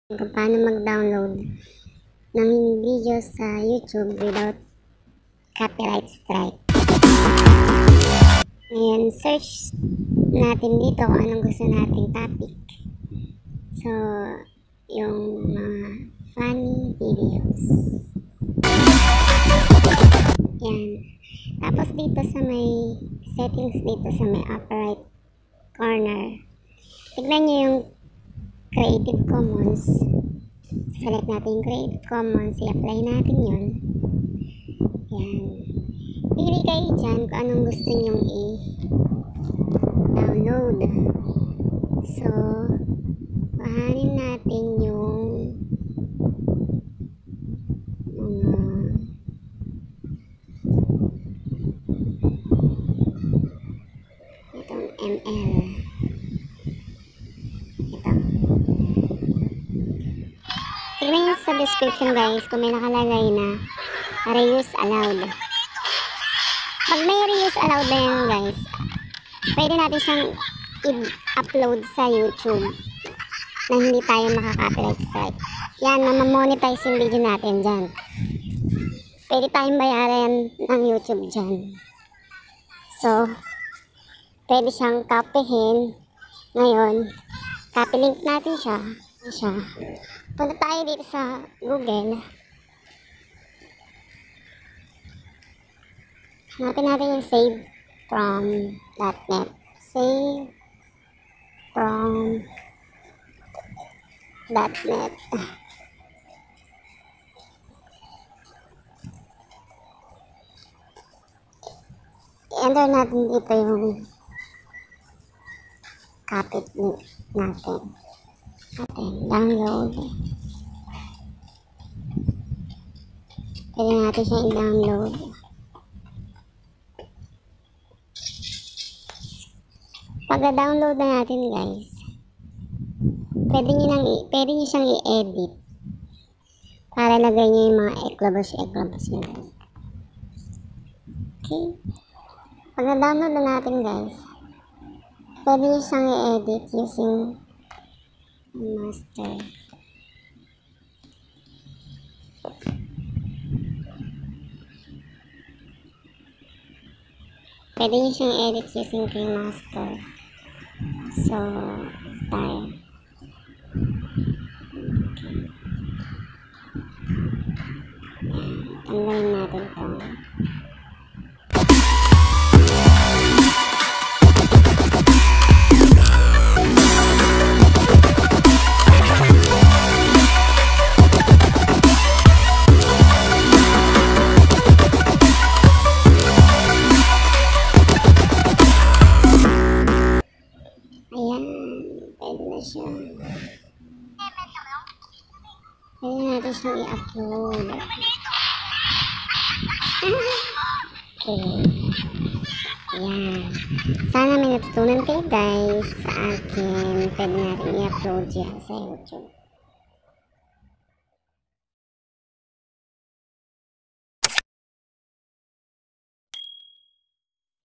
Kung paano mag-download ng video sa YouTube without copyright strike. Ngayon, search natin dito kung anong gusto nating topic. So, yung mga funny videos. Yan. Tapos dito sa may settings dito sa may upper right corner, tignan nyo yung Creative Commons. Select natin yung Creative Commons, i-apply natin yun. Yan. Pili kayo dyan kung anong gusto nyong i-download. So, pahanin natin yung itong ML. Tignan nyo sa description guys kung may nakalagay na reuse allowed. Pag may reuse allowed na yan guys, pwede natin siyang i-upload sa YouTube na hindi tayo makaka-copyright strike. Yan, mamamonetize yung video natin dyan. Pwede tayong bayaran ng YouTube dyan. So, pwede siyang copyhin. Ngayon, copy link natin siya. Punta tayo dito sa Google. Hanapin natin yung save from.net. Save from.net. I-enter natin dito yung copy link natin. Download. Pwede natin siya i-download. Pagka-download na natin guys, pwede nyo siyang i-edit para lagay nyo yung mga eklabos nyo. Okay. Pagka-download na natin guys, pwede nyo siyang i-edit using master. Pwede nyo siyang edit using master. So, tayo. Tanggalin natin ito. Pwede na siya. Pwede natin siyang i-upload. Okay. Ayan. Sana may natutunan kayo guys sa akin. Pwede natin i-upload yan sa YouTube.